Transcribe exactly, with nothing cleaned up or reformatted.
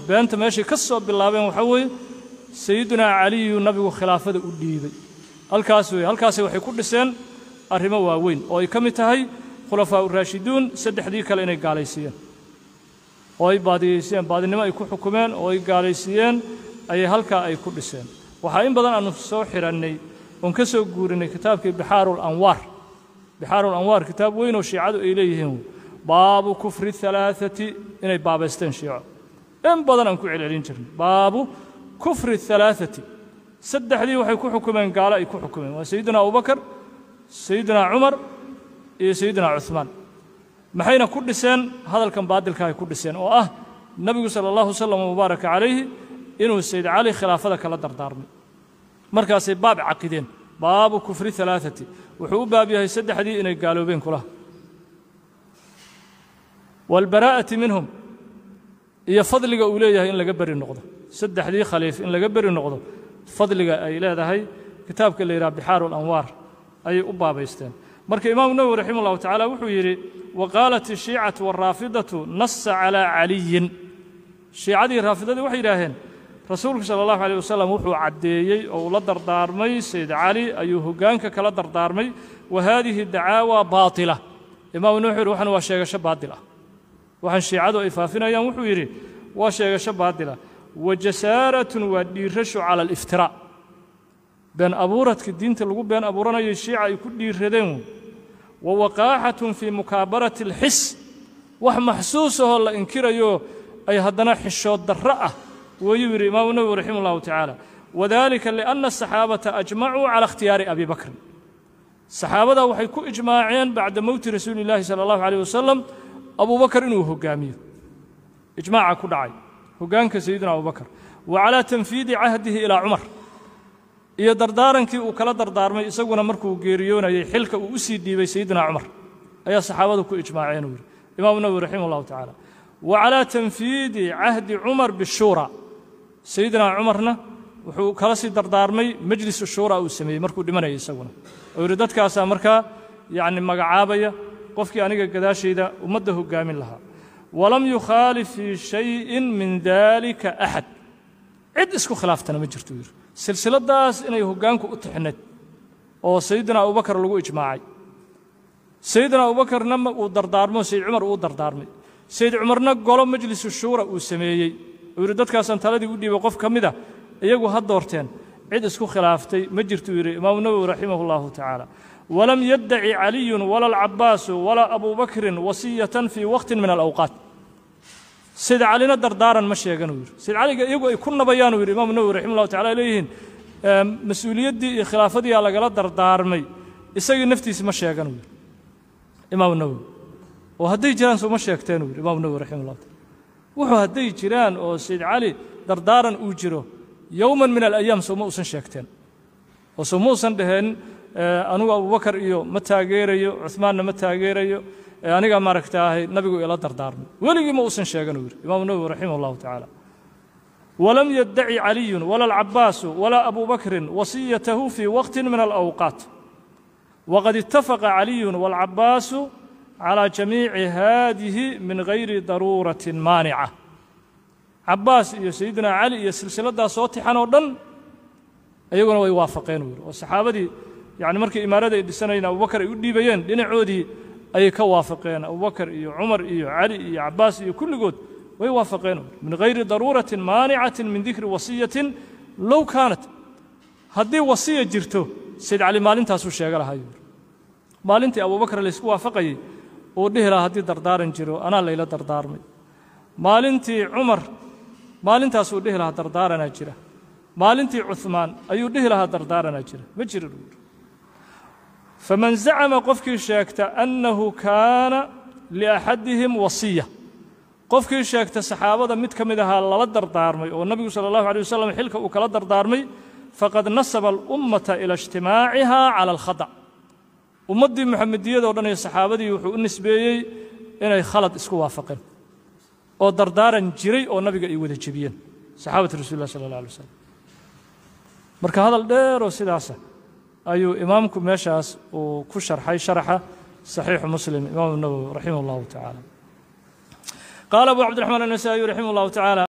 beenta meeshii ka soo bilaabeen waxa weeye sayidina cali iyo nabigu khilaafada u dhiibay halkaas weeye halkaas waxay ku dhiseen arrimo waaweyn oo ay ka mid tahay khulafaa ur-raashiduun saddexdii kale inay gaalaysiiyeen oo ay baadiyeyseen baadinimo ay ku xukumeen oo ay gaalaysiiyeen ayay halkaa ay ku dhiseen waxaa in badan aanu soo xirannay oon ka soo guurinay kitaabkii bixaarul anwaar bixaarul anwaar kitaab weyn oo shiicadu ay leeyihiin baabu kufri halaathati inay baabaysteen shiico in badan aan ku celcelin jirnay baabu kufri halaathati saddexdii waxay ku xukumeen gaalo ay ku xukumeen waa sayidina abubakar sayidina cumar iyo sayidina cuthmaan maxayna ku dhiseen hadalkan baadilka ay ku dhiseen oo ah nabigu sala allahu wasalam wabaaraka calayhi inuu sayid cali khilaafada kala dardaarmay markaasay baab caqideen baabu kufri halaathati wuxuu u baab yahay saddexdii inay gaaloobeen kulaha walbaraa'ati minhum iyo fadliga uu leeyahay in laga beri noqdo saddexdii khaliif in laga beri noqdo fadliga ay leedahay kitaabka la yidhaha bixaarul anwaar ayay u baabaysteen marka imaamu nawowi raximah allahu tacaala wuxuu yidhi waqaalat ishiicatu waraafidatu nassa calaa caliyin shiicadii raafidadii waxay yidhaaheen rasuulku sala allahu alayh wasalam wuxuu caddeeyey oo uu la dardaarmay sayid cali ayuu hoggaanka kala dardaarmay wa haadihi dacaawa baatila imaamu nawowi wuxuu yidhi waxan waa sheegasho baadil ah waxaan shiicadu ay faafinayaan wuxuu yidhi waa sheegasho baadil ah wa jasaaratun waa dhiirasho cala aliftiraa been abuuradka diinta lagu been abuuranayo shiica ay ku dhiiradeen wa waqaaxatun fii mukaabarati alxis wax maxsuusahoo la inkirayo ay haddana xishood darro ah wayuu yidhi imaamu nawowi raximah allahu tacaala wadalika lianna asaxaabata ajmacuu cala ikhtiyaari abi bakrin saxaabada waxay ku ijmaaceen bacda mowti rasuuli illaahi sala allahu alayh wasalam abubakar inuu hoggaamiyo ijmaaca ku dhacay hoggaanka sayidina abubakar wa calaa tanfiidi cahdihi ilaa cumar iyo dardaarankii uu kala dardaarmay isaguna markuu geeriyoonayay xilka uu u sii dhiibay sayidina cumar ayaa saxaabadu ku ijmaaceen uu yidhi imaamu nawowi raximah allahu tacaala wa calaa tanfiidi cahdi cumar bishuura sayidina cumarna wuxuu kala sii dardaarmay majlisu shuura uu sameeyey markuu dhimanayay isaguna oo yidhi dadkaasaa markaa yacni magacaabaya qofkii aniga gadaashayda ummadda hoggaamin lahaa walam yukhaalif fii shayin min dalika axad cid isku khilaaftana ma jirto yidhi silsiladaas inay hoggaanku u tixneed oo sayidina abubakar lagu ijmaacay sayidina abubakarna uu dardaarmo sayid cumar uu dardaarmay sayid cumarna golo majlisu shuura uu sameeyey uu yidhi dadkaasaan taladii u dhiibay qof ka mid ah iyagu ha doorteen cid isku khilaaftay ma jirtuu yidhi imaamu nawowi raximah allahu tacaala walam yaddaci caliyun wala alcabbaasu walaa abu bakrin wasiyatan fii waqtin min alawqaat sayid calina dardaaran ma sheegan uu yidhi sayid caliga iyagu ay ku nabayaan uu yidhi imaamu nawowi raximah allahu tacala leeyihiin mas-uuliyaddii iyo khilaafadiyaa lagala dardaarmay isagii naftiisi ma sheegan uu yidhi imaamu nawowi oo hadday jiraan sooma sheegteen uu yidhi imaamu nawowi raximah allahu taala wuxuu hadday jiraan oo sayid cali dardaaran uu jiro yowman min alayaam sooma uusan sheegteen oo sooma uusan dhaheen anugu abubakar iyo ma taageerayo cuhmaanna ma taageerayo aniga maaragtaahay nabigu ila dardaarmay weligii ma uusan sheegan uu yidhi imaamu nawowi raximah allahu tacaala walam yaddaci caliyun wala alcabbaasu walaa abu bakrin wasiyatahu fii waqtin min alawqaat waqad ittafaqa caliyun waalcabbaasu calaa jamiici haadihi min gayri daruuratin maanica cabbaas iyo sayidina cali iyo silsiladaas soo tixan oo dhan iyaguna way waafaqeen uu yidhi oo saxaabadii yacni markii imaarada ay dhisanayeen abubakar ay u dhiibayeen dhinacoodii ayay ka waafaqeen abubakar iyo cumar iyo cali iyo cabbaas iyo kulligood way waafaqeen min gayri daruuratin maanicatin min dikri wasiyatin low kaanat haddii wasiya jirto sayid cali maalintaasuu sheega lahaa yuu yidhi maalintii abubakar laysku waafaqayey uu dhihi lahaa haddii dardaaran jiro anaa layla dardaarmay maalintii cumar maalintaasuu dhihi lahaa dardaaranaa jira maalintii cuhmaan ayuu dhihi lahaa dardaaranaa jira ma jirin uu yidhi faman zacama qofkii sheegta annahu kaana liaxadihim wasiya qofkii sheegta saxaabada mid ka mid ahaa lala dardaarmay oo nabigu sala allahu alay wasalam xilka uu kala dardaarmay faqad nasaba alummata ila ijtimaaciha cala alkhadac ummaddii muxamediyadoo dhan iyo saxaabadii wuxuu u nisbeeyey inay khalad isku waafaqeen oo dardaaran jiray oo nabiga ay wada jebiyeen saxaabatu rasuuli llah sala allah alay wasalam marka hadal dheeroo sidaasa ayuu imaamku meeshaas uu ku sharxay sharaxa saxiixu muslim imaamu nawowi raximah allahu tacaala qaala abu cabdiraxmaan annasaa'i raximah allahu tacaala